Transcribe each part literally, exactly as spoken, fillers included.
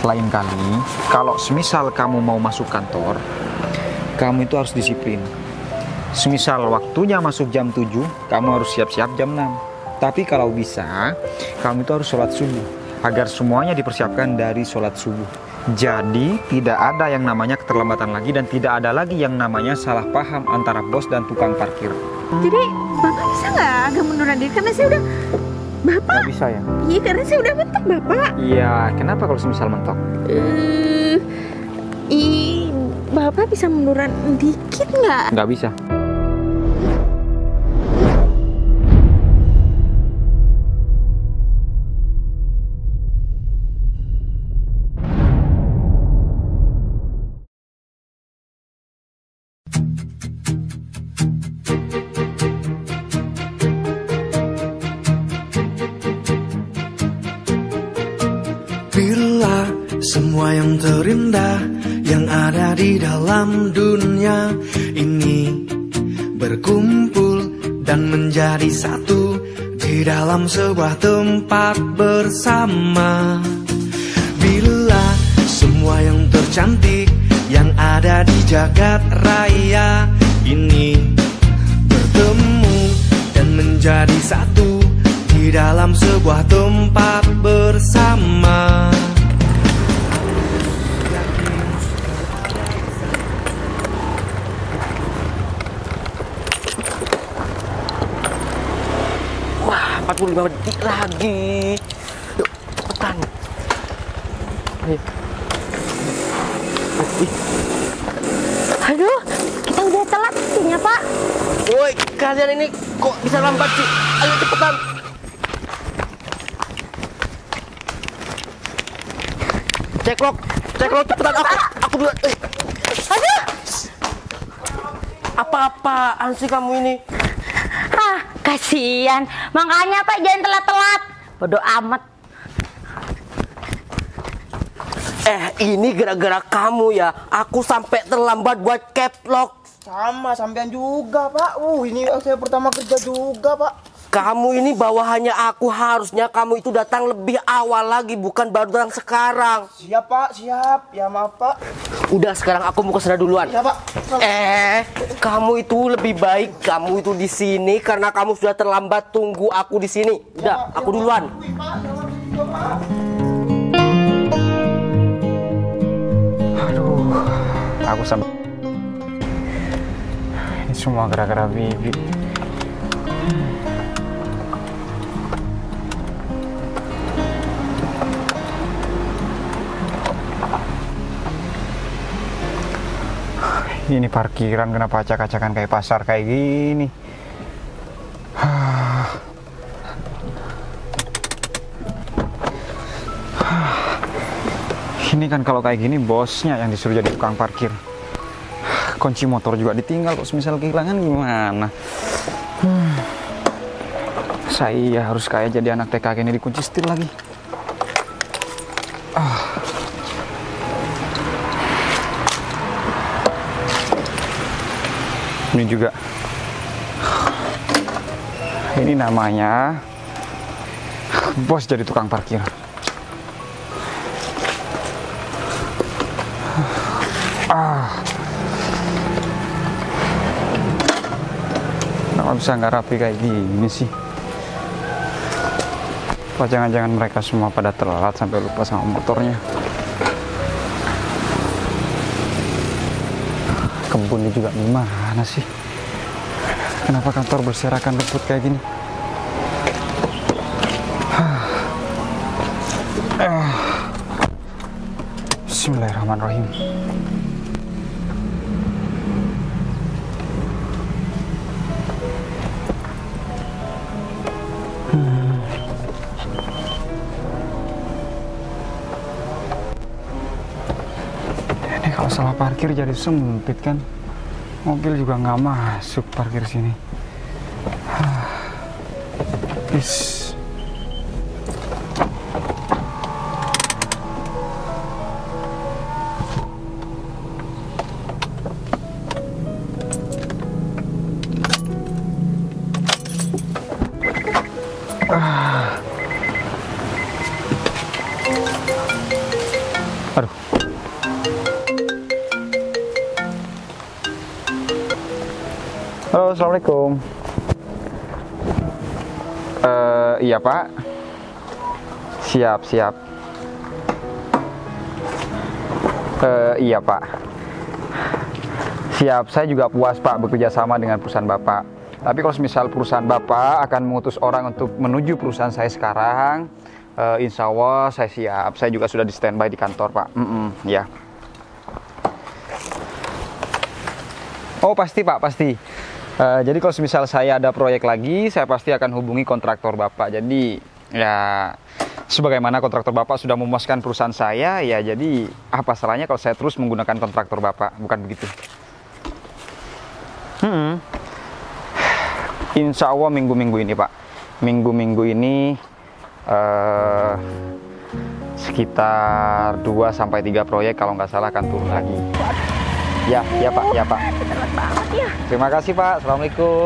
Lain kali, kalau semisal kamu mau masuk kantor, kamu itu harus disiplin. Semisal waktunya masuk jam tujuh, kamu harus siap-siap jam enam. Tapi kalau bisa, kamu itu harus sholat subuh, agar semuanya dipersiapkan dari sholat subuh. Jadi tidak ada yang namanya keterlambatan lagi, dan tidak ada lagi yang namanya salah paham antara bos dan tukang parkir. Jadi Bapak bisa nggak agak munduran diri, karena saya udah Bapak? Nggak bisa ya? Iya, karena saya udah mentok Bapak. Iya, kenapa kalau semisal mentok? Uh, i, Bapak bisa munduran dikit nggak? Nggak bisa. Bila semua yang terindah yang ada di dalam dunia ini berkumpul dan menjadi satu di dalam sebuah tempat bersama. Bila semua yang tercantik yang ada di jagat raya ini bertemu dan menjadi satu di dalam sebuah tempat bersama. Wah, empat puluh lima detik lagi. Yuk, cepetan. Ayo. Aduh, kita udah telat pastinya Pak. Woi, kalian ini kok bisa lambat sih? Ayo cepetan. Ceklok, ceklok cepetan, aku, aku dulu. Eh. Aduh, Apa-apaan sih kamu ini? ah kasihan. Makanya Pak jangan telat-telat. Bodoh amat. Eh, ini gara-gara kamu ya. Aku sampai terlambat buat caplok. Sama, sampean juga, Pak. Uh, ini saya pertama kerja juga, Pak. Kamu ini bawahannya aku, harusnya kamu itu datang lebih awal lagi, bukan baru datang sekarang. Siap, Pak. Siap. Ya, maaf, Pak. Udah, sekarang aku mau ke sana duluan. Ya, Pak. Eh, kamu itu lebih baik kamu itu di sini karena kamu sudah terlambat tunggu aku di sini. Udah, Ya, aku ya, duluan. Pak. Pak, jangan gitu, Pak. Aduh, aku sampai ini semua gara-gara Bibi. Ini parkiran kenapa acak-acakan kayak pasar kayak gini? Ini kan kalau kayak gini bosnya yang disuruh jadi tukang parkir. Kunci motor juga ditinggal, kok semisal kehilangan gimana? Hmm. Saya harus kayak jadi anak T K K ini dikunci setir lagi. Ah. Ini juga. Ini namanya bos jadi tukang parkir. Ah, kenapa bisa nggak rapi kayak gini sih? Apa jangan-jangan mereka semua pada telat sampai lupa sama motornya? Kebunnya juga gimana sih? Kenapa kantor berserakan rumput kayak gini? Bismillahirrahmanirrahim. Hmm. Ini kalau salah parkir jadi sempit kan? Mobil juga nggak masuk parkir sini. Is. Aduh. Halo, assalamualaikum. Eh, iya Pak. Siap, siap. Eh, iya Pak. Siap, saya juga puas Pak bekerja sama dengan perusahaan Bapak. Tapi kalau misal perusahaan Bapak akan mengutus orang untuk menuju perusahaan saya sekarang, eh, insya Allah saya siap. Saya juga sudah di standby di kantor Pak. Mm-mm, ya. Oh pasti Pak, pasti. Eh, jadi kalau misal saya ada proyek lagi, saya pasti akan hubungi kontraktor Bapak. Jadi ya sebagaimana kontraktor Bapak sudah memuaskan perusahaan saya, ya jadi apa salahnya kalau saya terus menggunakan kontraktor Bapak, bukan begitu? Hmm. Insya Allah minggu-minggu ini Pak, minggu-minggu ini uh, sekitar dua sampai tiga proyek kalau nggak salah akan turun lagi. Ya, ya Pak, ya Pak. Terima kasih Pak, Assalamualaikum.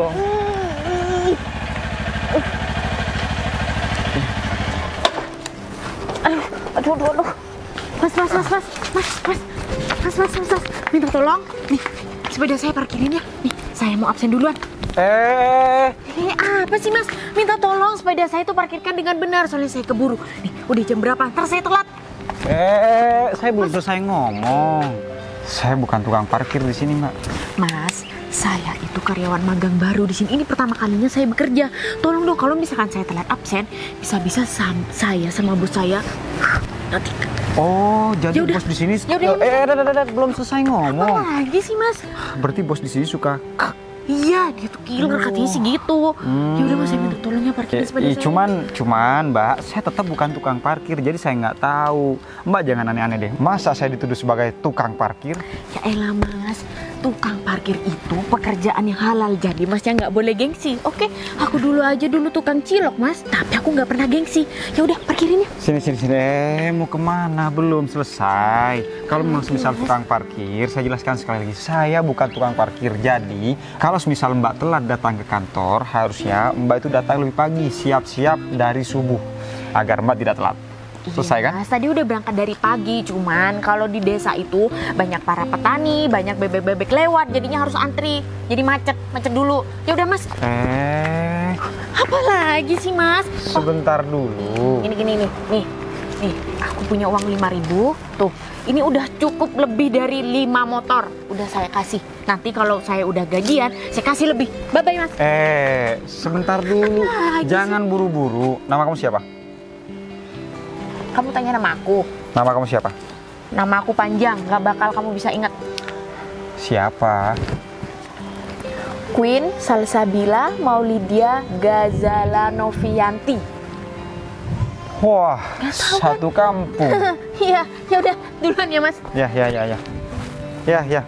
Aduh, aduh, aduh, aduh. Mas, mas, mas, mas, mas, mas, mas, mas, mas, mas, minta tolong. Nih, sepeda saya parkirin ya. Nih, saya mau absen duluan. Eh, Eh, apa sih mas? Minta tolong sepeda saya tuh parkirkan dengan benar, soalnya saya keburu. Nih, udah jam berapa? Ntar saya telat. eh, saya belum selesai ngomong. Saya bukan tukang parkir di sini, Mbak. Mas, saya itu karyawan magang baru di sini. Ini pertama kalinya saya bekerja. Tolong dong, kalau misalkan saya telat absen, bisa-bisa sam- saya sama bos saya nanti. Oh, jadi Yaudah. bos di sini. Yaudah, Eh, eh, eh, eh, belum selesai ngomong. Apa lagi sih mas? Berarti bos di sini suka. Iya, dia tuh killer katanya sih gitu. Ya udah mas, saya minta tolong ya parkirin Ya, sepeda iya, saya. cuman, cuman, Mbak, saya tetap bukan tukang parkir, jadi saya nggak tahu. Mbak jangan aneh-aneh deh. Masa saya dituduh sebagai tukang parkir? Ya elah mas, tukang parkir itu pekerjaan yang halal, jadi masnya nggak boleh gengsi. Oke, aku dulu aja dulu tukang cilok mas, tapi aku nggak pernah gengsi. Ya udah parkirin ya. Sini, sini, sini. Eh, mau kemana? Belum selesai. Kalau memang semisal tukang parkir, saya jelaskan sekali lagi. Saya bukan tukang parkir. Jadi, kalau semisal Mbak telat datang ke kantor, harusnya Mbak itu datang lebih pagi, siap-siap dari subuh, agar Mbak tidak telat. Selesai kan? Iya, mas, tadi udah berangkat dari pagi, cuman kalau di desa itu banyak para petani, banyak bebek-bebek lewat, jadinya harus antri. Jadi macet, macet dulu. Ya udah mas. Eh, Apa lagi sih mas? Oh, sebentar dulu. ini gini nih, nih, nih. Aku punya uang lima ribu. Tuh, ini udah cukup lebih dari lima motor. Udah saya kasih. Nanti kalau saya udah gajian, saya kasih lebih. Bye bye mas. Eh, sebentar dulu. Apa lagi Jangan buru-buru. Nama kamu siapa? Kamu tanya nama aku. Nama kamu siapa? Nama aku panjang, nggak bakal kamu bisa ingat. Siapa? Queen Salsabila Maulidia Gazala Novianti. Wah, satu kampung. Iya, ya udah duluan ya mas. Ya, ya, ya, ya. Ya, ya.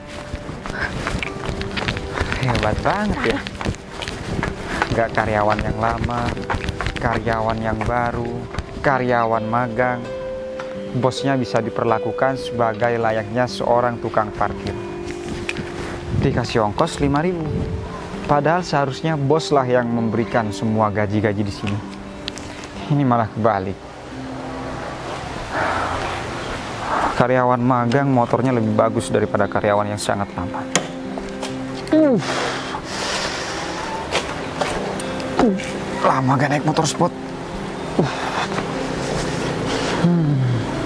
Hebat banget ya. Nggak karyawan yang lama, karyawan yang baru, karyawan magang. Bosnya bisa diperlakukan sebagai layaknya seorang tukang parkir. Dikasih ongkos lima ribu. Padahal seharusnya bos lah yang memberikan semua gaji-gaji di sini. Ini malah kebalik. Karyawan magang motornya lebih bagus daripada karyawan yang sangat lama. Uh. Uh. Lama gak naik motor sport. Uh. Hmm.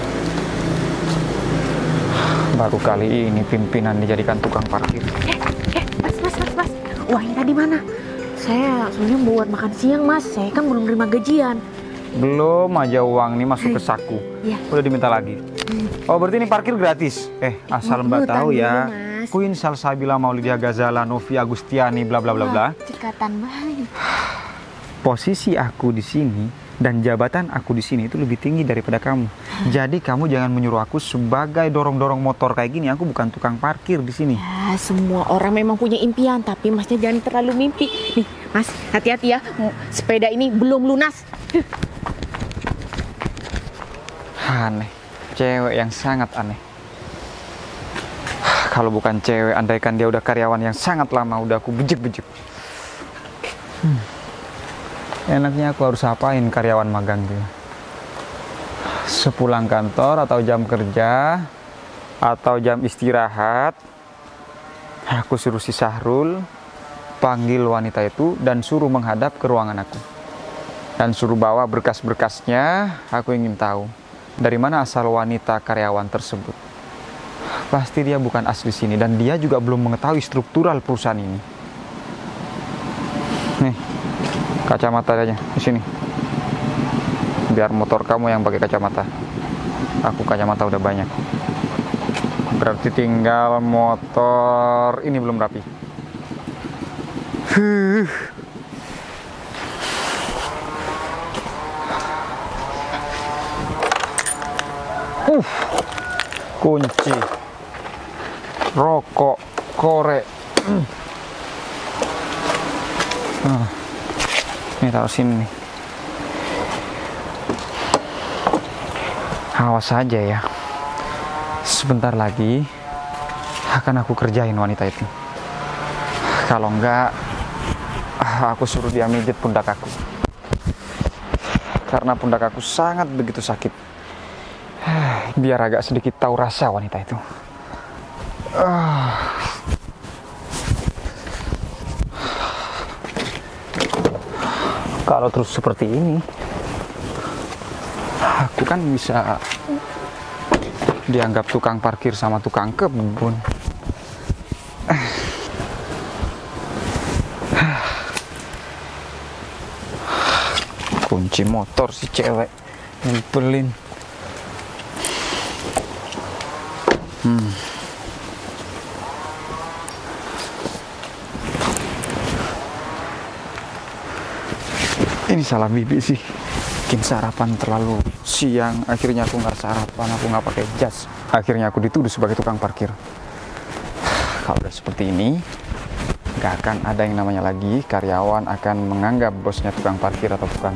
Baru kali ini pimpinan dijadikan tukang parkir. Eh, eh, mas, mas, mas, mas. Uangnya tadi mana? Saya soalnya buat makan siang mas. Saya kan belum terima gajian. Belum aja uang ini masuk ke saku. Iya. Udah diminta lagi. Oh berarti ini parkir gratis. Eh asal Oh, Mbak hutang tahu dulu, ya. Mas. Queen Salsabila Maulidia Gazala Novi Agustiani bla bla bla bla. Wah, Cikatan banget. Posisi aku di sini dan jabatan aku di sini itu lebih tinggi daripada kamu. Jadi kamu jangan menyuruh aku sebagai dorong-dorong motor kayak gini. Aku bukan tukang parkir di sini. Ya, semua orang memang punya impian, tapi masnya jangan terlalu mimpi. Nih, mas, hati-hati ya. Sepeda ini belum lunas. Aneh, cewek yang sangat aneh. Kalau bukan cewek, andaikan dia udah karyawan yang sangat lama, udah aku bejek-bejek. Hmm. Enaknya aku harus apain karyawan magang dia? Sepulang kantor atau jam kerja atau jam istirahat, aku suruh si Sahrul panggil wanita itu dan suruh menghadap ke ruangan aku. Dan suruh bawa berkas-berkasnya. Aku ingin tahu dari mana asal wanita karyawan tersebut. Pasti dia bukan asli sini dan dia juga belum mengetahui struktural perusahaan ini. Nih, kacamatanya di sini. Biar motor kamu yang pakai kacamata. Aku kacamata udah banyak. Berarti tinggal motor ini belum rapi. Huh. Uh. Kunci. Rokok, korek. Hmm. Nah, ini taruh sini nih. Awas saja ya. Sebentar lagi akan aku kerjain wanita itu. Kalau enggak, aku suruh dia mijit pundak aku. Karena pundak aku sangat begitu sakit. Biar agak sedikit tahu rasa wanita itu. Kalau terus seperti ini, aku kan bisa dianggap tukang parkir sama tukang kebun. Kunci motor si cewek nyempelin. Hmm. Ini salah bibi sih. Bikin sarapan terlalu siang, akhirnya aku nggak sarapan, aku nggak pakai jas, akhirnya aku dituduh sebagai tukang parkir. Kalau udah seperti ini, nggak akan ada yang namanya lagi karyawan akan menganggap bosnya tukang parkir atau bukan.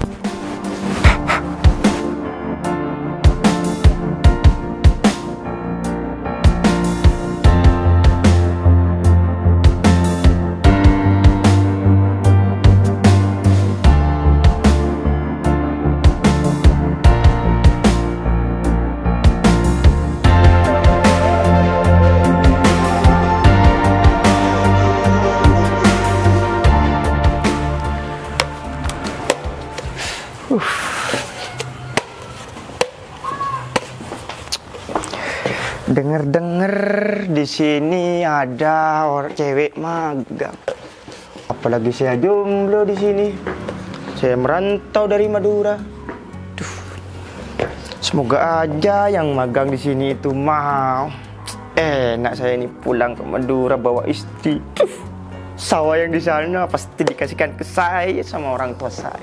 Dengar-dengar di sini ada orang cewek magang. Apalagi saya jomblo di sini. Saya merantau dari Madura. Duh. Semoga aja yang magang di sini itu mau. Enak saya ini pulang ke Madura bawa istri. Duh. Sawah yang di sana pasti dikasihkan ke saya sama orang tua saya.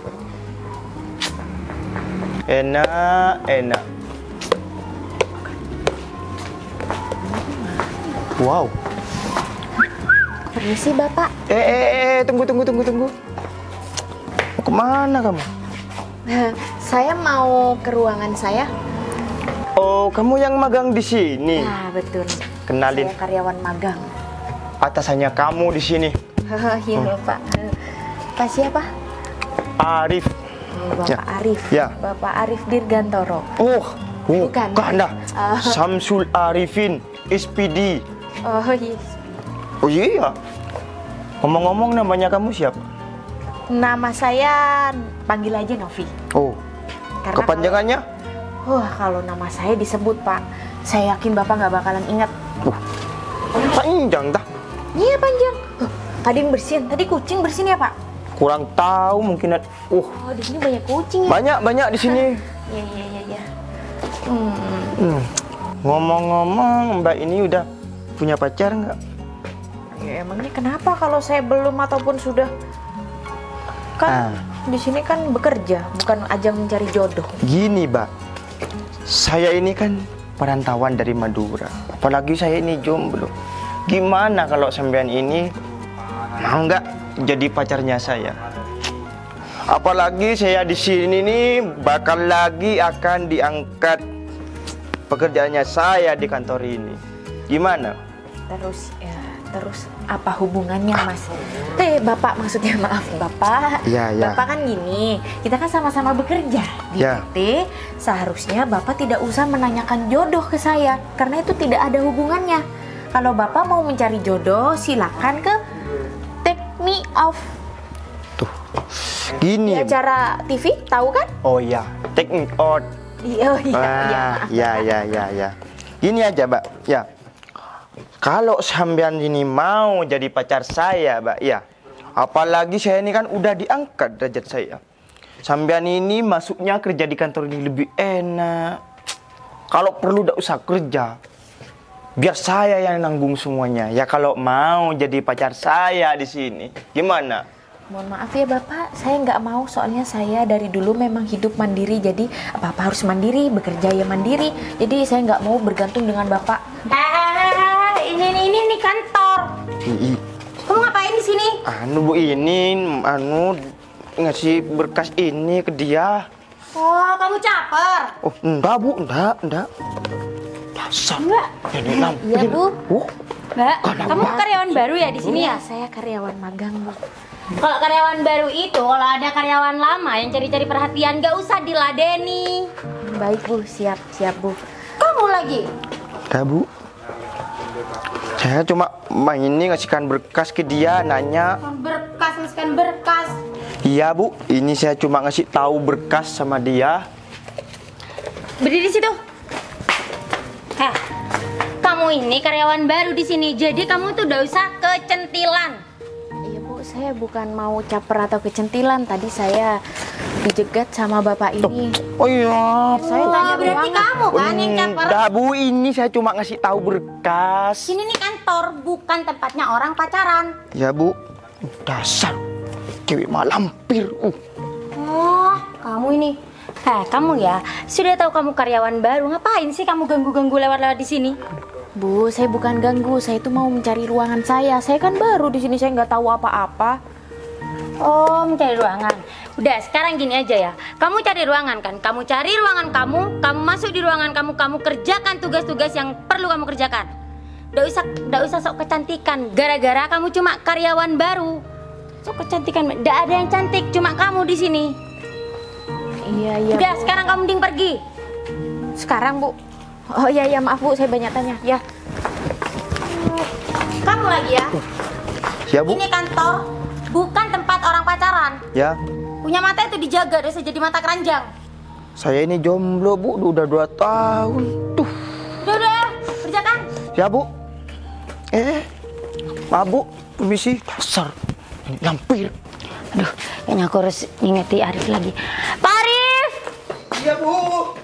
Enak, enak. Wow. Permisi Bapak. Eh, eh, eh, tunggu, tunggu, tunggu, tunggu. Mau kemana kamu? Saya mau ke ruangan saya. Oh, kamu yang magang di sini. Nah, betul. Kenalin. Saya karyawan magang. Atasannya kamu di sini. Iya, Hmm. Pak. Pak siapa? Arif. Oh, Bapak Ya. Arif. Ya. Bapak Arif Dirgantoro. Oh, oh, Bukan. bukan dah. Ah. Samsul Arifin, S P D. Oh, yes. Oh iya. Ngomong-ngomong namanya kamu siapa? Nama saya panggil aja Novi. Oh, Karena kepanjangannya? Kalau, wah, kalau nama saya disebut, Pak, saya yakin Bapak nggak bakalan ingat. Uh, panjang dah. Iya, panjang. Huh, tadi yang bersihin, tadi kucing bersihin ya, Pak? Kurang tahu mungkin. ad- Uh, Oh, di sini banyak kucing ya. banyak banyak di sini. Iya, iya, iya, iya. Hmm. Hmm. Ngomong-ngomong, Mbak ini udah punya pacar nggak? Ya, emangnya kenapa kalau saya belum ataupun sudah? Kan Ah. di sini kan bekerja, bukan ajang mencari jodoh. Gini, Mbak. Saya ini kan perantauan dari Madura. Apalagi saya ini jomblo. Gimana kalau sampean ini mau nggak jadi pacarnya saya? Apalagi saya di sini nih bakal lagi akan diangkat pekerjaannya saya di kantor ini. Gimana? Terus ya, Terus apa hubungannya Mas? Eh Bapak maksudnya maaf Bapak. Iya, iya. Bapak kan gini, kita kan sama-sama bekerja di Ya. P T. Seharusnya Bapak tidak usah menanyakan jodoh ke saya karena itu tidak ada hubungannya. Kalau Bapak mau mencari jodoh, silakan ke Take Me Off di Gini. acara T V, tahu kan? Oh iya, teknik out. Iya, iya, iya. Ah, maaf, ya, Bapak. ya, ya, ya. Gini aja, Mbak. Ya. Kalau sampean ini mau jadi pacar saya, Mbak, ya. Apalagi saya ini kan udah diangkat derajat saya. Sampean ini masuknya kerja di kantor ini lebih enak. Kalau perlu tidak usah kerja. Biar saya yang nanggung semuanya. Ya kalau mau jadi pacar saya di sini. Gimana? Mohon maaf ya Bapak, saya nggak mau soalnya saya dari dulu memang hidup mandiri. Jadi apa-apa harus mandiri, bekerja ya mandiri. Jadi saya nggak mau bergantung dengan Bapak. Eh, ini ini ini, ini kantor. Ih, Kamu ngapain di sini? anu Bu ini anu ngasih berkas ini ke dia. Oh, kamu caper. Oh, enggak Bu, enggak, enggak. Dasar. Enggak. Nenek lampir. Iya, Bu. Oh, Mbak, Kenapa? kamu karyawan baru ya di sini ya? Saya karyawan magang Bu. Kalau karyawan baru itu, kalau ada karyawan lama yang cari-cari perhatian, gak usah diladeni. Baik Bu, siap, siap Bu. Kamu lagi? enggak Bu. Saya cuma main ini ngasihkan berkas ke dia, nanya. Berkas, masukkan berkas. Iya Bu, ini saya cuma ngasih tahu berkas sama dia. Berdiri di situ. Heh, kamu ini karyawan baru di sini, jadi kamu tuh udah usah kecentilan. Iya Bu, saya bukan mau caper atau kecentilan. Tadi saya dijegat sama Bapak ini. Oh iya. Saya Wah, tanya berarti ruangan. kamu kan yang caper. Enggak Bu, ini saya cuma ngasih tahu berkas. Sini nih kantor, bukan tempatnya orang pacaran. Ya Bu, dasar cewek malampir. Uh. Oh, kamu ini. Heh, kamu ya, sudah tahu kamu karyawan baru, ngapain sih kamu ganggu-ganggu lewat-lewat di sini? Bu, saya bukan ganggu. Saya itu mau mencari ruangan saya. Saya kan baru di sini, saya nggak tahu apa-apa. Oh, mencari ruangan. Udah, sekarang gini aja ya. Kamu cari ruangan kan? Kamu cari ruangan kamu, kamu masuk di ruangan kamu, kamu kerjakan tugas-tugas yang perlu kamu kerjakan. Nggak usah, nggak usah sok kecantikan. Gara-gara kamu cuma karyawan baru. Sok kecantikan, nggak ada yang cantik, cuma kamu di sini. Iya, iya. Udah, Bu. sekarang kamu mending pergi. Sekarang Bu. Oh iya, iya maaf Bu, saya banyak tanya. Ya. Kamu lagi ya. Ya Bu. Ini kantor, bukan tempat orang pacaran. Ya, Punya mata itu dijaga, udah jadi mata keranjang. saya ini jomblo Bu, udah dua tahun. Tuh. Udah, udah, kerjakan. Ya Bu. Eh, maaf Bu, permisi. Dasar lampir. Aduh, kayaknya aku harus ngingeti Arif lagi. Pak Arif! Iya Bu.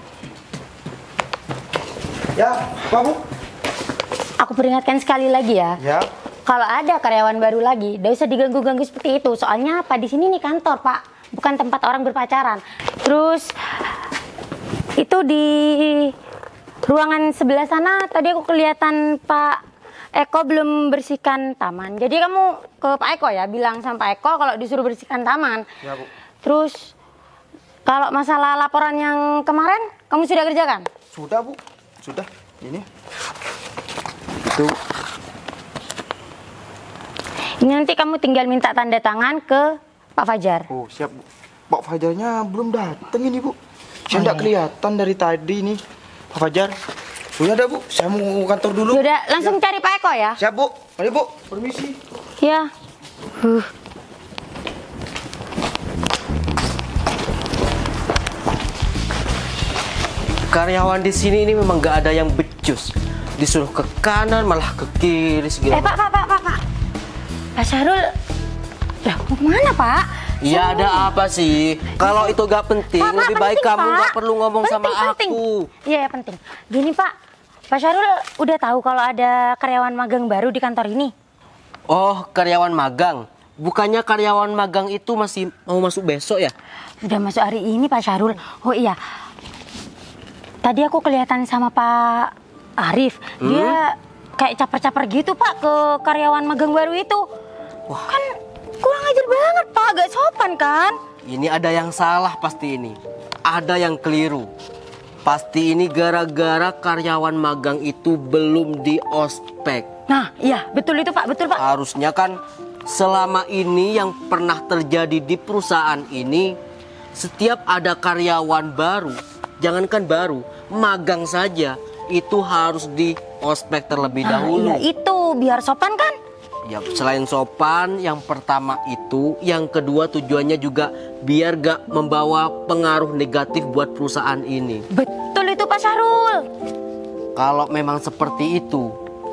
Ya, apa Bu? Aku peringatkan sekali lagi ya. Ya. Kalau ada karyawan baru lagi, gak usah diganggu-ganggu seperti itu. Soalnya apa, di sini nih kantor Pak, bukan tempat orang berpacaran. Terus itu di ruangan sebelah sana tadi aku kelihatan Pak Eko belum bersihkan taman. Jadi kamu ke Pak Eko ya, bilang sama Pak Eko kalau disuruh bersihkan taman. Ya Bu. Terus kalau masalah laporan yang kemarin kamu sudah kerjakan? Sudah Bu, sudah. Ini. Itu. Ini nanti kamu tinggal minta tanda tangan ke Pak Fajar. Oh siap Bu. Pak Fajarnya belum datang ini Bu. Saya Oh, tidak iya. kelihatan dari tadi nih. Pak Fajar. Oh ya Bu, saya mau ke kantor dulu. Sudah, langsung cari Pak Eko ya. Siap Bu. Mari Bu, permisi. Ya. Huh. Karyawan di sini ini memang gak ada yang becus. Disuruh ke kanan malah ke kiri segala. Eh Pak, Pak, Pak, Pak, Pak. Pak Syahrul, lah mau kemana Pak? Ya ada apa sih? Kalau itu gak penting, Pak, Pak, lebih baik penting, kamu Pak. gak perlu ngomong Penting, sama penting. aku. Iya, ya, penting. Gini Pak, Pak Syahrul udah tahu kalau ada karyawan magang baru di kantor ini? Oh, karyawan magang. Bukannya karyawan magang itu masih mau masuk besok ya? Udah masuk hari ini Pak Syahrul. Oh iya, tadi aku kelihatan sama Pak Arif. Dia kayak caper-caper gitu Pak ke karyawan magang baru itu. Wah. Kan kurang ajar banget Pak, agak sopan kan? Ini ada yang salah pasti ini. Ada yang keliru. Pasti ini gara-gara karyawan magang itu belum di ospek. Nah, iya betul itu Pak, betul Pak. Harusnya kan selama ini yang pernah terjadi di perusahaan ini, setiap ada karyawan baru, jangankan baru, magang saja itu harus di ospek terlebih Nah, dahulu. iya itu biar sopan kan? Ya, selain sopan, yang pertama itu, yang kedua tujuannya juga biar gak membawa pengaruh negatif buat perusahaan ini. Betul itu Pak Syahrul. Kalau memang seperti itu,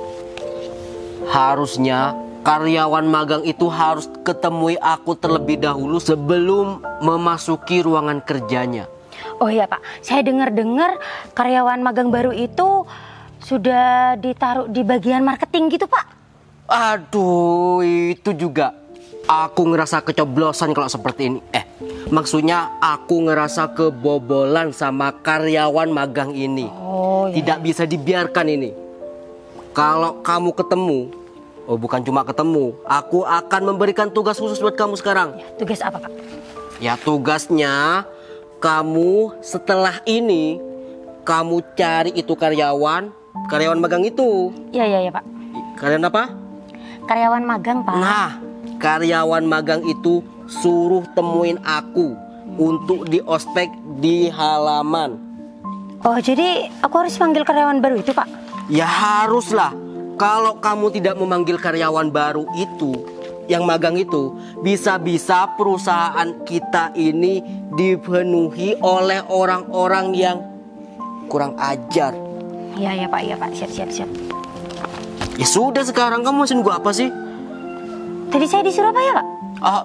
harusnya karyawan magang itu harus ketemui aku terlebih dahulu sebelum memasuki ruangan kerjanya. Oh iya Pak, saya dengar-dengar karyawan magang baru itu sudah ditaruh di bagian marketing gitu Pak. Aduh, itu juga aku ngerasa kecoblosan kalau seperti ini. Eh, maksudnya aku ngerasa kebobolan sama karyawan magang ini. Oh iya. Tidak bisa dibiarkan ini. Kalau kamu ketemu, oh bukan cuma ketemu, aku akan memberikan tugas khusus buat kamu sekarang. Ya, tugas apa Pak? Ya, tugasnya kamu setelah ini kamu cari itu karyawan, karyawan magang itu. Iya iya iya Pak. Karyawan apa? Karyawan magang Pak. Nah, karyawan magang itu suruh temuin aku untuk di ospek di halaman. Oh jadi aku harus panggil karyawan baru itu Pak? Ya haruslah. Kalau kamu tidak memanggil karyawan baru itu, yang magang itu, bisa-bisa perusahaan kita ini dipenuhi oleh orang-orang yang kurang ajar. Iya iya Pak, iya Pak, siap siap siap. Ya sudah, sekarang kamu mesin gua apa sih? Tadi saya disuruh apa ya Pak? Ah,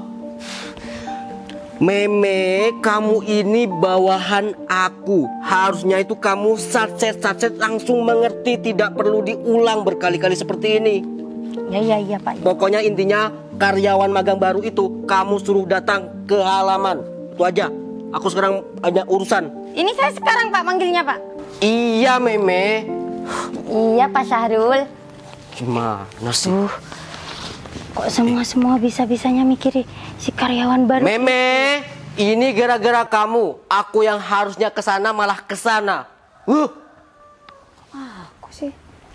Meme, kamu ini bawahan aku. Harusnya itu kamu satset-satset langsung mengerti, tidak perlu diulang berkali-kali seperti ini. Ya iya iya Pak. Pokoknya intinya karyawan magang baru itu kamu suruh datang ke halaman. Itu aja. Aku sekarang ada urusan. Ini saya sekarang Pak manggilnya Pak. Iya, Meme. Iya Pak Syahrul. Gimana sih? Uh, kok semua-semua bisa-bisanya mikiri si karyawan baru. Meme, ini gara-gara kamu. Aku yang harusnya kesana malah kesana. Uh. Aku sih.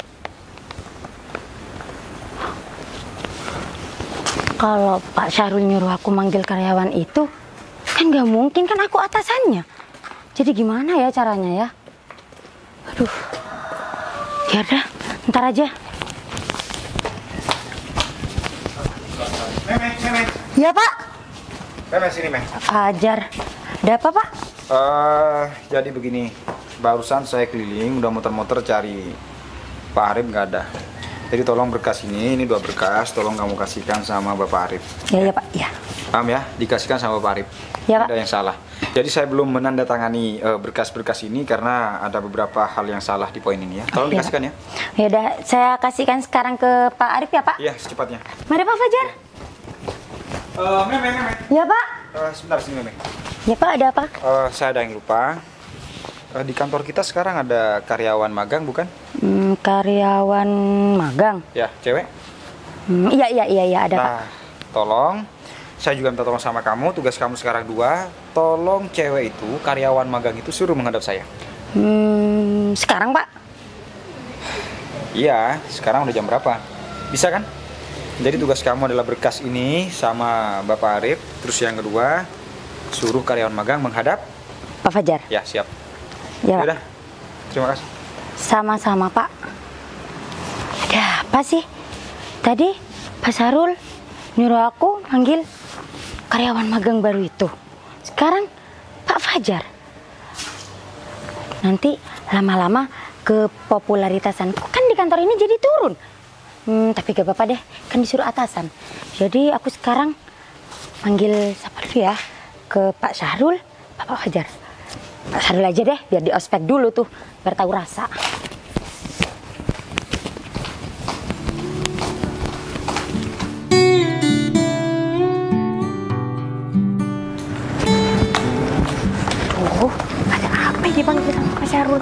Kalau Pak Syahrul nyuruh aku manggil karyawan itu, kan gak mungkin, kan aku atasannya. Jadi gimana ya caranya ya? Aduh. Ya udah, ntar aja. Meme, Meme. Ya Pak. Meme sini, Meme. Ajar. Ada apa Pak? Eh, jadi begini, barusan saya keliling udah muter-muter cari Pak Arif, nggak ada. Jadi tolong berkas ini, ini dua berkas, tolong kamu kasihkan sama Bapak Arif. Ya ya Pak, ya. Paham ya? Dikasihkan sama Bapak Arif. Ya, Pak. Ada yang salah. Jadi saya belum menandatangani eh, berkas-berkas ini karena ada beberapa hal yang salah di poin ini ya. Tolong Ya. dikasihkan ya. Ya udah, saya kasihkan sekarang ke Pak Arif ya Pak. Iya, secepatnya. Mari Pak Fajar. Eh, Meme, Meme. Ya Pak. Eh, sebentar sini, Meme. Ya Pak, ada apa? Eh, saya ada yang lupa. Eh, di kantor kita sekarang ada karyawan magang, bukan? Hmm, karyawan magang. Ya, cewek. Hmm, iya iya iya iya ada Pak. Nah, tolong, saya juga minta tolong sama kamu, tugas kamu sekarang dua, tolong cewek itu, karyawan magang itu suruh menghadap saya. Hmm, sekarang Pak. Iya, sekarang udah jam berapa? Bisa kan? Jadi tugas kamu adalah berkas ini sama Bapak Arif, terus yang kedua, suruh karyawan magang menghadap. Pak Fajar. Ya, siap. Ya Pak. Yaudah, terima kasih. Sama-sama Pak. Ada apa sih? Tadi Pak Syahrul nyuruh aku manggil karyawan magang baru itu. Sekarang Pak Fajar. Nanti lama-lama kepopularitasanku kan di kantor ini jadi turun. Hmm, tapi gak apa-apa deh, kan disuruh atasan. Jadi aku sekarang manggil siapa dulu ya? Ke Pak Syahrul, Pak Fajar. Pak Syahrul aja deh, biar di ospek dulu tuh, biar tahu rasa. Oh, ada apa yang dipanggil sama Pak Syahrul?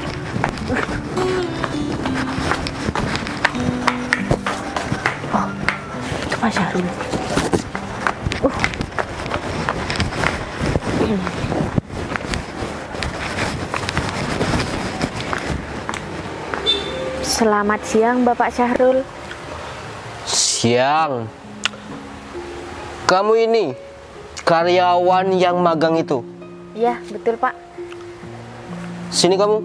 Oh, itu Pak Syahrul. Uh. Selamat siang Bapak Syahrul. Siang. Kamu ini karyawan yang magang itu? Iya, betul Pak. Sini kamu.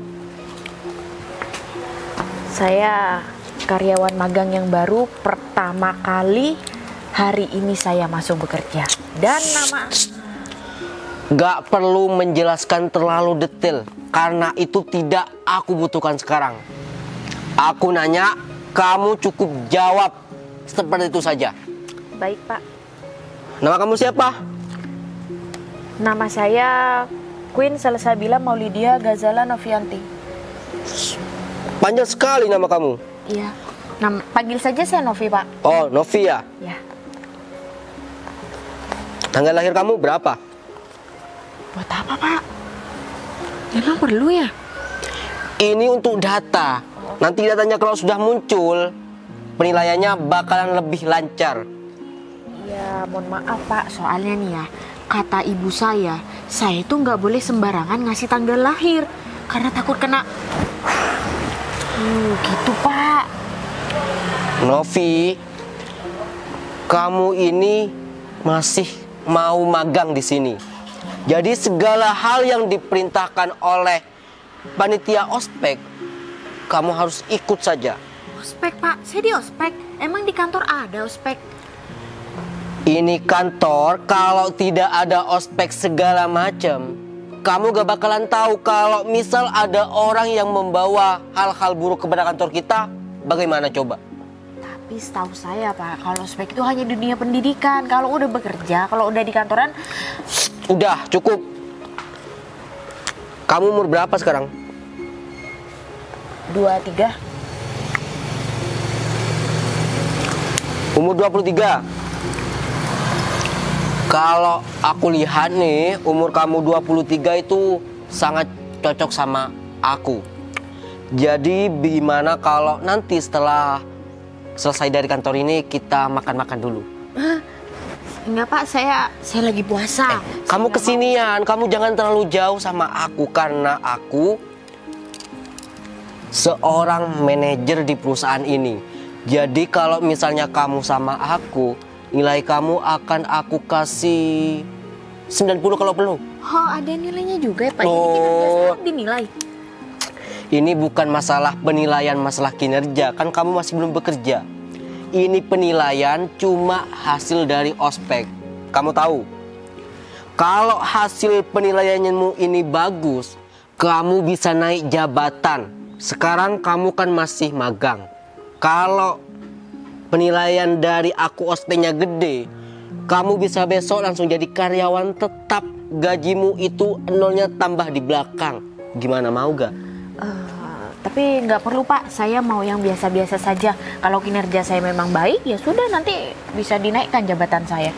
Saya karyawan magang yang baru pertama kali hari ini saya masuk bekerja. Dan nama... Gak perlu menjelaskan terlalu detail, karena itu tidak aku butuhkan sekarang. Aku nanya, kamu cukup jawab seperti itu saja. Baik Pak. Nama kamu siapa? Nama saya Queen Salsabila Maulidia Ghazala Novianti. Panjang sekali nama kamu. Iya. Nama, panggil saja saya Novi Pak. Oh, Novia. Ya. Tanggal lahir kamu berapa? Buat apa Pak? Emang perlu ya? Ini untuk data. Nanti datanya kalau sudah muncul, penilaiannya bakalan lebih lancar. Ya, mohon maaf Pak. Soalnya nih ya, kata ibu saya, saya itu nggak boleh sembarangan ngasih tanggal lahir karena takut kena. Uh, gitu Pak. Novi, kamu ini masih mau magang di sini. Jadi segala hal yang diperintahkan oleh panitia ospek, kamu harus ikut saja. Ospek Pak, saya di ospek. Emang di kantor ada ospek? Ini kantor, kalau tidak ada ospek segala macam, kamu gak bakalan tahu kalau misal ada orang yang membawa hal-hal buruk kepada kantor kita, bagaimana coba? Tapi setahu saya Pak, kalau ospek itu hanya dunia pendidikan. Kalau udah bekerja, kalau udah di kantoran... Udah, cukup. Kamu umur berapa sekarang? Dua, tiga. Umur dua puluh tiga. Kalau aku lihat nih, umur kamu dua puluh tiga itu sangat cocok sama aku. Jadi gimana kalau nanti setelah selesai dari kantor ini kita makan-makan dulu? Enggak Pak, saya saya lagi puasa. Eh, kamu kesinian, kamu jangan terlalu jauh sama aku karena aku seorang manajer di perusahaan ini. Jadi kalau misalnya kamu sama aku, nilai kamu akan aku kasih sembilan puluh kalau perlu. Oh, ada nilainya juga ya Pak? Oh. Jadi kinerja saya dinilai. Ini bukan masalah penilaian, masalah kinerja. Kan kamu masih belum bekerja. Ini penilaian cuma hasil dari ospek. Kamu tahu, kalau hasil penilaianmu ini bagus, kamu bisa naik jabatan. Sekarang kamu kan masih magang. Kalau penilaian dari aku ospeknya gede, kamu bisa besok langsung jadi karyawan tetap. Gajimu itu nolnya tambah di belakang. Gimana, mau gak? Uh, tapi nggak perlu Pak, saya mau yang biasa-biasa saja. Kalau kinerja saya memang baik, ya sudah nanti bisa dinaikkan jabatan saya.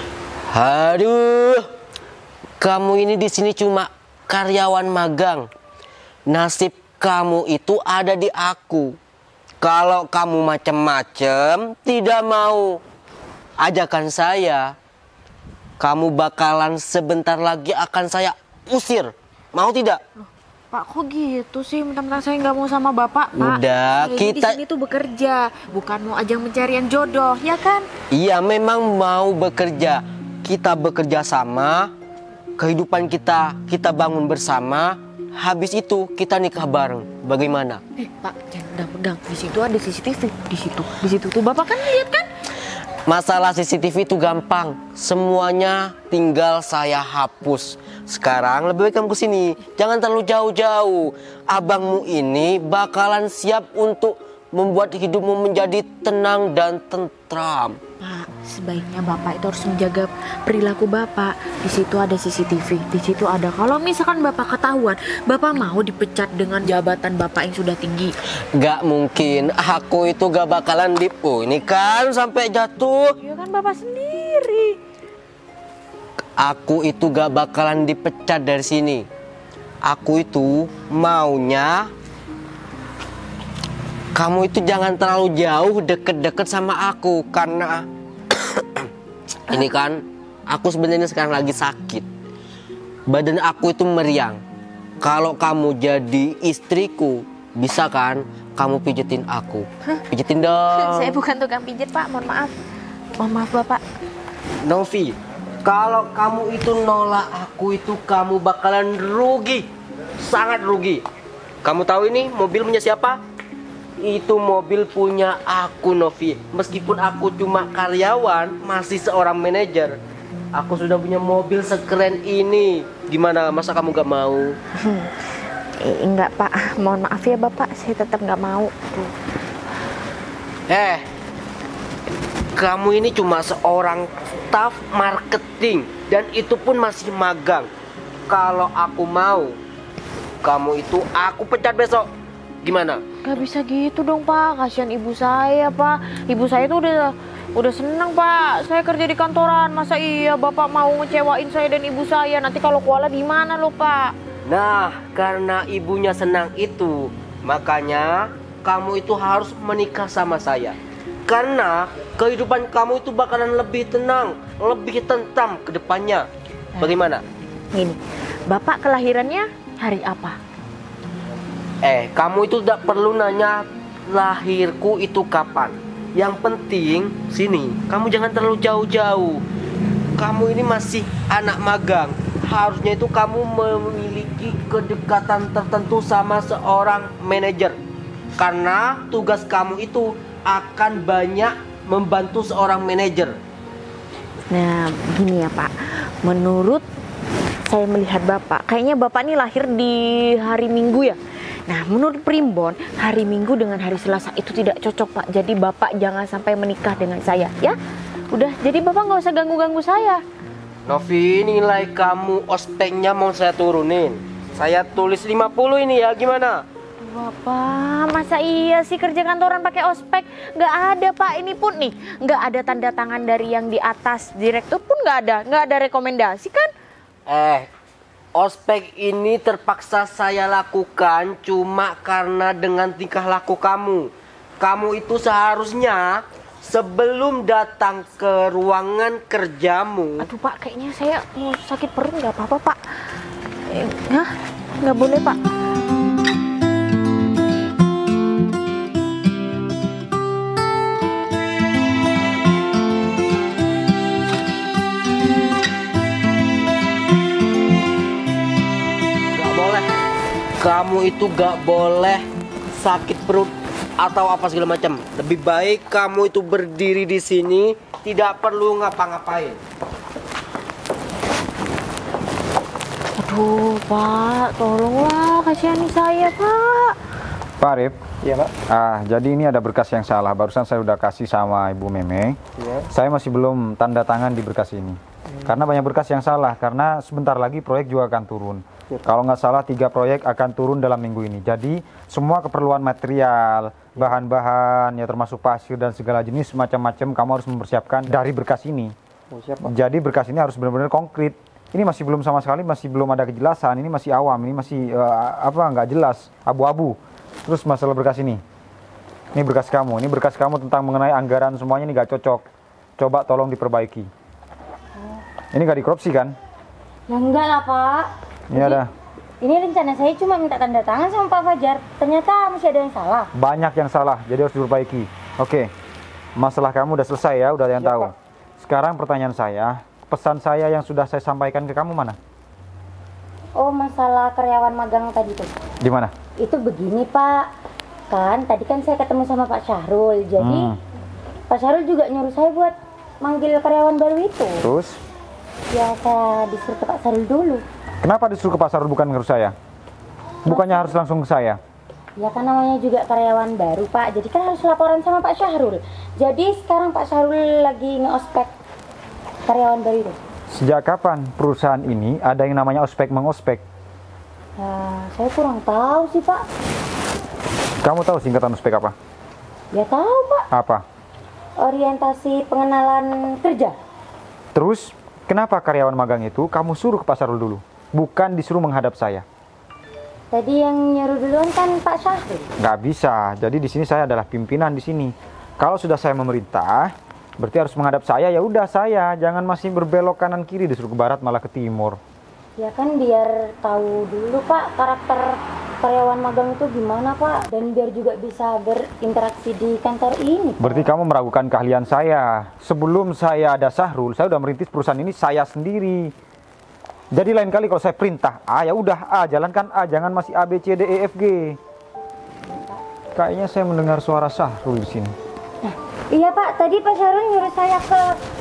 Aduh, kamu ini di sini cuma karyawan magang. Nasib kamu itu ada di aku. Kalau kamu macem-macem, tidak mau ajakan saya, kamu bakalan sebentar lagi akan saya usir. Mau tidak? Pak, kok gitu sih? Mentang-mentang saya nggak mau sama Bapak, Pak. Udah, saya kita di sini tuh bekerja, bukan mau ajang pencarian jodoh, ya kan? Iya, memang mau bekerja. Kita bekerja sama, kehidupan kita kita bangun bersama. Habis itu kita nikah bareng. Bagaimana? Eh, Pak, jangan pegang. Di situ ada C C T V. Di situ, di situ tuh Bapak kan lihat kan? Masalah C C T V itu gampang. Semuanya tinggal saya hapus. Sekarang lebih baik kamu kesini. Jangan terlalu jauh-jauh. Abangmu ini bakalan siap untuk membuat hidupmu menjadi tenang dan tentram. Pak, sebaiknya Bapak itu harus menjaga perilaku Bapak. Di situ ada C C T V. Di situ ada. Kalau misalkan Bapak ketahuan, Bapak mau dipecat dengan jabatan Bapak yang sudah tinggi. Gak mungkin. Aku itu gak bakalan dip. Oh, ini kan sampai jatuh. Ya kan Bapak sendiri. Aku itu gak bakalan dipecat dari sini. Aku itu maunya kamu itu jangan terlalu jauh deket-deket sama aku. Karena ini kan aku sebenarnya sekarang lagi sakit. Badan aku itu meriang. Kalau kamu jadi istriku, bisa kan? kamu pijetin aku. Pijetin dong. Saya bukan tukang pijit Pak, mohon maaf. Mohon maaf Bapak. Novi, kalau kamu itu nolak aku itu kamu bakalan rugi. Sangat rugi. Kamu tahu ini mobil punya siapa? Itu mobil punya aku, Novi. Meskipun aku cuma karyawan, masih seorang manajer. Aku sudah punya mobil sekeren ini. Gimana, masa kamu gak mau? Eh, enggak Pak, mohon maaf ya Bapak, saya tetap nggak mau. Eh, kamu ini cuma seorang staf marketing dan itu pun masih magang. Kalau aku mau, kamu itu aku pecat besok. Gimana? Gak bisa gitu dong Pak, kasihan ibu saya Pak. Ibu saya tuh udah udah senang Pak, saya kerja di kantoran. Masa iya Bapak mau ngecewain saya dan ibu saya? Nanti kalau kualat gimana loh Pak? Nah, karena ibunya senang itu, makanya kamu itu harus menikah sama saya. Karena kehidupan kamu itu bakalan lebih tenang, lebih tentram ke depannya. Bagaimana? Ini, Bapak kelahirannya hari apa? Eh, kamu itu tidak perlu nanya lahirku itu kapan. Yang penting, sini, kamu jangan terlalu jauh-jauh. Kamu ini masih anak magang. Harusnya itu kamu memiliki kedekatan tertentu sama seorang manajer. Karena tugas kamu itu akan banyak membantu seorang manajer. Nah, gini ya Pak. Menurut saya melihat Bapak, kayaknya Bapak ini lahir di hari Minggu ya. Nah, menurut Primbon, hari Minggu dengan hari Selasa itu tidak cocok Pak. Jadi Bapak jangan sampai menikah dengan saya, ya. Udah, jadi Bapak nggak usah ganggu-ganggu saya. Novi, nilai kamu ospeknya mau saya turunin. Saya tulis lima puluh ini ya, gimana? Bapak, masa iya sih kerja kantoran pakai ospek? Nggak ada Pak, ini pun nih, nggak ada tanda tangan dari yang di atas. Direktur pun nggak ada, nggak ada rekomendasi kan? Eh, ospek ini terpaksa saya lakukan cuma karena dengan tingkah laku kamu. Kamu itu seharusnya sebelum datang ke ruangan kerjamu. Aduh Pak, kayaknya saya mau sakit perut, nggak apa-apa Pak. Eh, hah? Nggak boleh Pak. Gak boleh. Kamu itu gak boleh sakit perut atau apa segala macam. Lebih baik kamu itu berdiri di sini, tidak perlu ngapa-ngapain. Aduh Pak, tolonglah, kasihani saya Pak. Pak Arif. Iya Pak. Ah, jadi ini ada berkas yang salah. Barusan saya udah kasih sama Ibu Meme. Iya. Saya masih belum tanda tangan di berkas ini. Hmm. Karena banyak berkas yang salah. Karena sebentar lagi proyek juga akan turun. Ya, kalau nggak salah tiga proyek akan turun dalam minggu ini. Jadi semua keperluan material, bahan-bahan, ya termasuk pasir dan segala jenis macam-macam kamu harus mempersiapkan dari berkas ini. Oh, siap, Pak. Jadi berkas ini harus benar-benar konkret. Ini masih belum sama sekali, masih belum ada kejelasan. Ini masih awam, ini masih uh, apa nggak jelas, abu-abu. Terus masalah berkas ini. Ini berkas kamu, ini berkas kamu tentang mengenai anggaran semuanya ini nggak cocok. Coba tolong diperbaiki. Ini nggak dikorupsi kan? Ya enggak lah Pak. Ini ada Ini rencana saya cuma minta tanda tangan sama Pak Fajar. Ternyata masih ada yang salah. banyak yang salah, jadi harus diperbaiki. Oke, masalah kamu udah selesai ya, udah ada yang Siap, tahu. Pak. Sekarang pertanyaan saya, pesan saya yang sudah saya sampaikan ke kamu mana? Oh, masalah karyawan magang tadi tuh. Di mana? Itu begini Pak. Kan tadi kan saya ketemu sama Pak Syahrul. Jadi Hmm. Pak Syahrul juga nyuruh saya buat manggil karyawan baru itu. Terus, Ya saya disuruh ke Pak Syahrul dulu. kenapa disuruh ke pasar bukan ke saya? Bukannya harus langsung ke saya? Ya kan namanya juga karyawan baru Pak. Jadi kan harus laporan sama Pak Syahrul. Jadi sekarang Pak Syahrul lagi nge-ospek karyawan baru itu. Sejak kapan perusahaan ini ada yang namanya ospek mengospek? Ya, saya kurang tahu sih Pak. Kamu tahu singkatan ospek apa? Ya tahu Pak. Apa? Orientasi pengenalan kerja. Terus, kenapa karyawan magang itu kamu suruh ke pasar dulu? Bukan disuruh menghadap saya? Tadi yang nyuruh duluan kan Pak Syahrul. Nggak bisa. Jadi di sini saya adalah pimpinan di sini. Kalau sudah saya memerintah, berarti harus menghadap saya. Ya udah saya, jangan masih berbelok kanan kiri disuruh ke barat malah ke timur. Ya kan biar tahu dulu Pak karakter karyawan magang itu gimana Pak? Dan biar juga bisa berinteraksi di kantor ini. Pak. Berarti kamu meragukan keahlian saya. Sebelum saya ada Sahrul, saya udah merintis perusahaan ini saya sendiri. Jadi lain kali kalau saya perintah A, ya udah A, jalankan A, jangan masih A, B, C, D, E, F, G. Kayaknya saya mendengar suara Sahrul di sini. Nah, iya Pak, tadi Pak Sahrul nyuruh saya ke...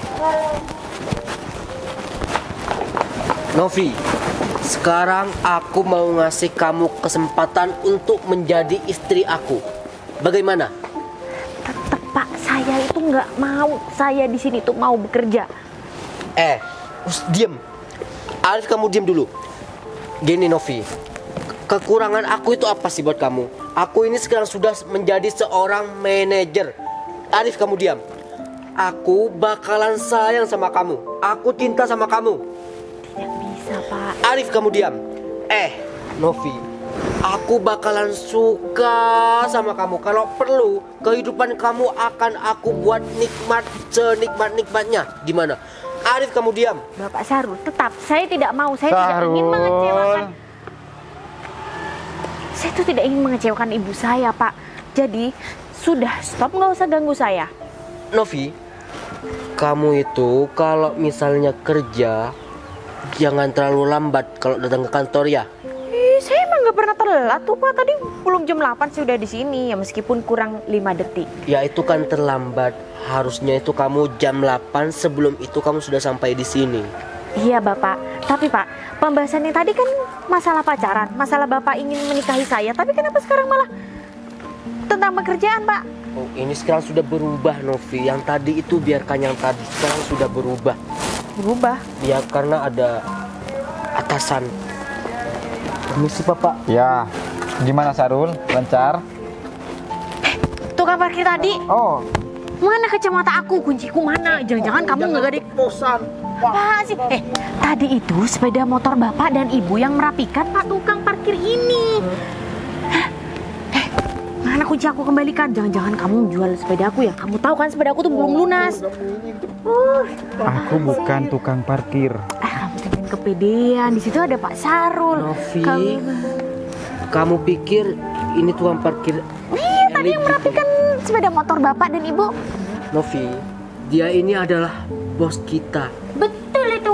Novi, sekarang aku mau ngasih kamu kesempatan untuk menjadi istri aku. Bagaimana? Tetep Pak, saya itu nggak mau. Saya di sini tuh mau bekerja. Eh, us, diem. Arif, kamu diem dulu. Gini Novi, kekurangan aku itu apa sih buat kamu? Aku ini sekarang sudah menjadi seorang manajer. Arif, kamu diam. Aku bakalan sayang sama kamu. Aku cinta sama kamu. Tidak bisa Pak. Arif, kamu diam. Eh, Novi, aku bakalan suka sama kamu. Kalau perlu, kehidupan kamu akan aku buat nikmat senikmat-nikmatnya. Gimana? Arif, kamu diam. Bapak Sahrul, tetap saya tidak mau. Saya tidak Sahrul. ingin mengecewakan. Saya tuh tidak ingin mengecewakan ibu saya Pak. Jadi sudah, stop, nggak usah ganggu saya. Novi, kamu itu kalau misalnya kerja, jangan terlalu lambat kalau datang ke kantor ya. Ih, saya emang nggak pernah telat tuh Pak. Tadi belum jam delapan sih udah di sini ya, meskipun kurang lima detik. Ya itu kan terlambat. Harusnya itu kamu jam delapan, sebelum itu kamu sudah sampai di sini. Iya Bapak, tapi Pak, pembahasannya tadi kan masalah pacaran, masalah Bapak ingin menikahi saya. Tapi kenapa sekarang malah tentang pekerjaan Pak? Oh, ini sekarang sudah berubah Novi. Yang tadi itu biarkan yang tadi, sekarang sudah berubah. Berubah? Ya karena ada atasan. Permisi Bapak. Ya, gimana Sahrul? Lancar? Tukang parkir tadi, Oh, mana kacamata aku? Kunciku mana? Jangan-jangan kamu nggak ada Bosan. apa sih? Eh, tadi itu sepeda motor Bapak dan Ibu yang merapikan Pak tukang parkir ini. Hah? Eh, mana kunci aku kembalikan? Jangan-jangan kamu jual sepeda aku ya? Kamu tahu kan sepeda aku tuh belum lunas. Uh, aku bukan tukang parkir. ah, kamu jangan kepedean. Di situ ada Pak Sahrul. Novi, Kamu- kamu pikir ini tukang parkir? Nih, tadi yang merapikan sepeda motor Bapak dan Ibu. Novi, dia ini adalah bos kita, Betul itu.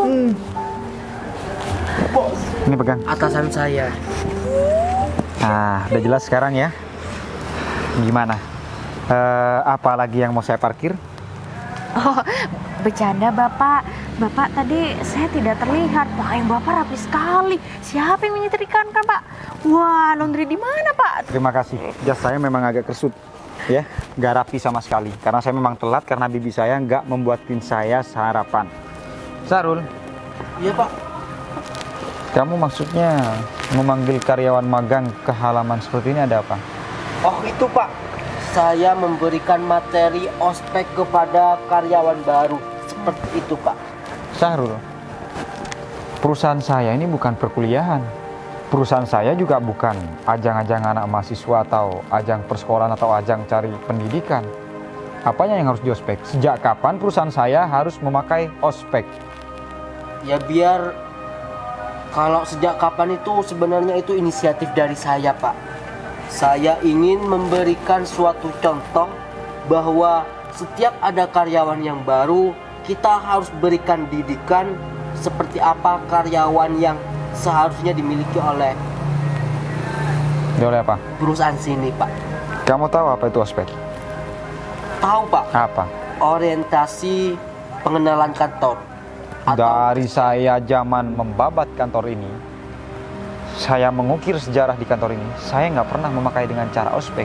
Ini pegang. atasan saya. Nah, udah jelas sekarang ya. Gimana? Eh, apa lagi yang mau saya parkir? Oh, bercanda Bapak. Bapak tadi saya tidak terlihat. Pakaian Bapak rapi sekali. Siapa yang menyetrikakan kan Pak? Wah, laundry di mana Pak? Terima kasih. Jas saya memang agak kesut, ya, nggak rapi sama sekali. Karena saya memang telat karena bibi saya nggak membuatin saya sarapan. Sahrul, Iya Pak. kamu maksudnya memanggil karyawan magang ke halaman seperti ini ada apa? Oh itu Pak, saya memberikan materi ospek kepada karyawan baru. Seperti itu Pak. Sahrul, perusahaan saya ini bukan perkuliahan. Perusahaan saya juga bukan ajang-ajang anak mahasiswa atau ajang persekolahan atau ajang cari pendidikan. Apanya yang harus diospek? Sejak kapan perusahaan saya harus memakai ospek? Ya biar, kalau sejak kapan itu sebenarnya itu inisiatif dari saya Pak. Saya ingin memberikan suatu contoh bahwa setiap ada karyawan yang baru, kita harus berikan didikan seperti apa karyawan yang seharusnya dimiliki oleh Dia oleh apa? perusahaan sini Pak. Kamu tahu apa itu ospek? Tahu Pak, Apa? orientasi pengenalan kantor. Atau Dari saya zaman membabat kantor ini, saya mengukir sejarah di kantor ini, saya nggak pernah memakai dengan cara ospek.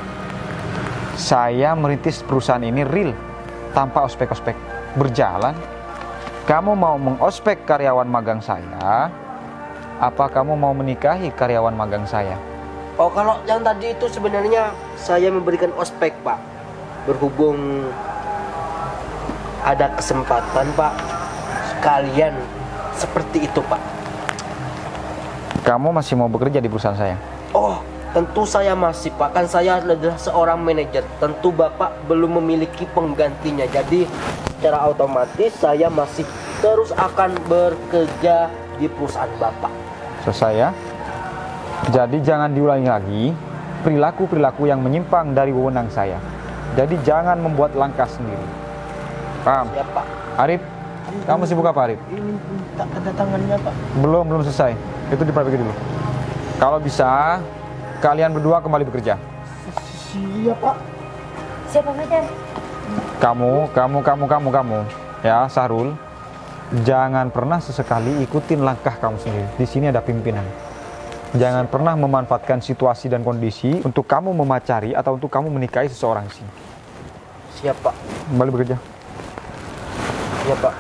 Saya merintis perusahaan ini real, tanpa ospek-ospek. Berjalan. Kamu mau mengospek karyawan magang saya, apa kamu mau menikahi karyawan magang saya? Oh kalau yang tadi itu sebenarnya saya memberikan ospek Pak. Berhubung ada kesempatan Pak, sekalian seperti itu Pak. Kamu masih mau bekerja di perusahaan saya? Oh tentu saya masih Pak, kan saya adalah seorang manajer. Tentu Bapak belum memiliki penggantinya. Jadi secara otomatis saya masih terus akan bekerja di perusahaan Bapak. Selesai ya? Jadi jangan diulangi lagi perilaku-perilaku yang menyimpang dari wewenang saya. Jadi jangan membuat langkah sendiri. Paham? Siap, Pak. Arif, kamu sibuk apa Arif? Ini minta tanda tangannya, Pak. Belum, belum selesai. Itu diperbaiki dulu. Kalau bisa, kalian berdua kembali bekerja. Siap, Pak. Siapa Macan? Kamu, kamu, kamu, kamu, kamu. Ya, Sahrul. Jangan pernah sesekali ikutin langkah kamu sendiri. Di sini ada pimpinan. Jangan pernah memanfaatkan situasi dan kondisi untuk kamu memacari atau untuk kamu menikahi seseorang sih. Siap, Pak. Kembali bekerja. Siap, Pak.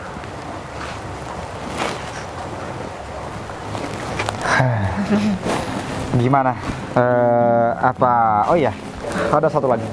Gimana? Eh, apa? Oh iya, ada satu lagi.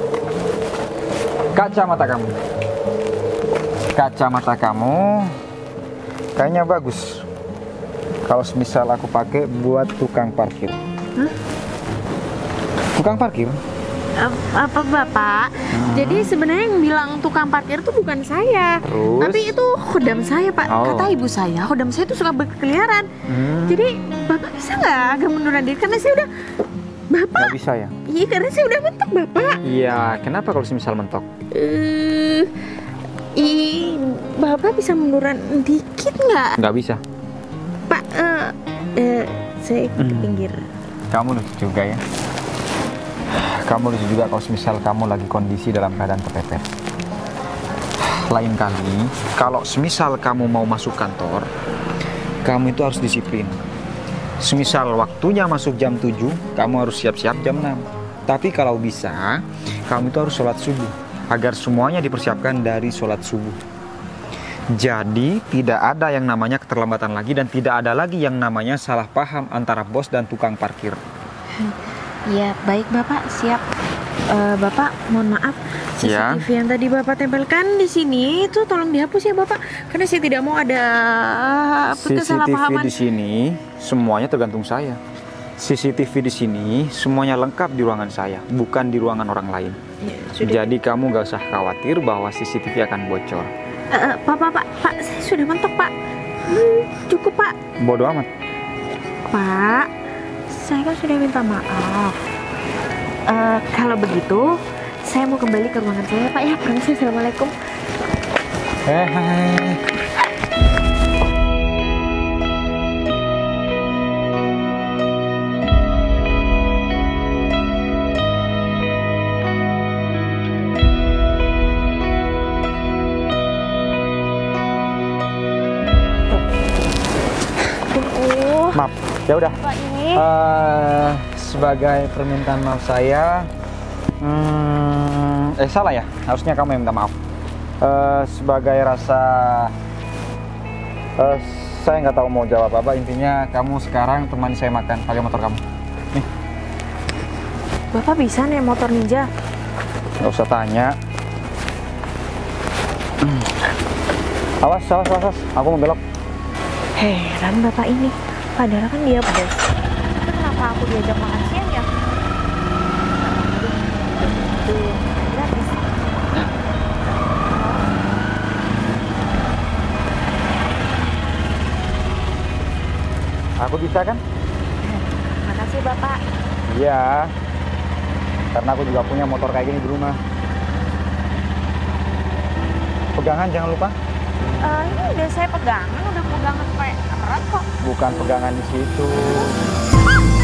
Kacamata kamu. Kacamata kamu kayaknya bagus. Kalau misal aku pakai buat tukang parkir. Hah? Tukang parkir? Ap- Apa Bapak? Jadi sebenarnya yang bilang tukang parkir itu bukan saya. Terus? Tapi itu khodam saya, Pak. Oh. Kata ibu saya, khodam saya itu suka berkeliaran. Hmm. Jadi Bapak bisa nggak agak mundurkan diri? Karena saya udah Bapak. Nggak bisa ya? Iya, karena saya udah mentok, Bapak. Iya, kenapa kalau misal mentok? Eh, ih, Bapak bisa munduran dikit nggak? Nggak bisa. Pak, eh, eh, saya ke Hmm. pinggir. Kamu lucu juga ya. Kamu lucu juga kalau misal kamu lagi kondisi dalam keadaan kepepet. Lain kali, kalau semisal kamu mau masuk kantor, kamu itu harus disiplin. Semisal waktunya masuk jam tujuh, kamu harus siap-siap jam enam. Tapi kalau bisa, kamu itu harus sholat subuh, agar semuanya dipersiapkan dari sholat subuh. Jadi tidak ada yang namanya keterlambatan lagi dan tidak ada lagi yang namanya salah paham antara bos dan tukang parkir. Ya, baik Bapak, siap. Eh, Bapak, mohon maaf, C C T V Ya. yang tadi Bapak tempelkan di sini itu tolong dihapus ya Bapak, karena saya tidak mau ada C C T V kesalahpahaman. di sini semuanya tergantung saya. C C T V di sini semuanya lengkap di ruangan saya, bukan di ruangan orang lain. Ya, sudah. Jadi kamu gak usah khawatir bahwa C C T V akan bocor. Eh, eh, Pak, Pak, Pak, Pak, saya sudah mentok Pak. Hmm, cukup Pak. Bodoh amat. Pak, saya kan sudah minta maaf. Eh, kalau begitu, saya mau kembali ke ruangan saya Pak ya. Permisi, assalamualaikum. Eh, hai. Oh, Maaf, ya udah. Pak ini. Eh, sebagai permintaan maaf saya, hmm, eh salah ya, harusnya kamu yang minta maaf. Eh, sebagai rasa, eh, saya nggak tahu mau jawab apa. Intinya kamu sekarang temani saya makan pakai motor kamu. Nih, Bapak bisa nih motor ninja? nggak usah tanya. Hmm. Awas, awas, awas, awas. Aku mau belok. Heran Bapak ini, padahal kan dia bos. Kenapa aku diajak makan siang ya? Tuh, gratis. Aku bisa kan? Makasih Bapak. Iya. Karena aku juga punya motor kayak gini di rumah. Pegangan jangan lupa. Eh, ini udah saya pegangan, udah pegangan sampai erat kok. Bukan pegangan di situ.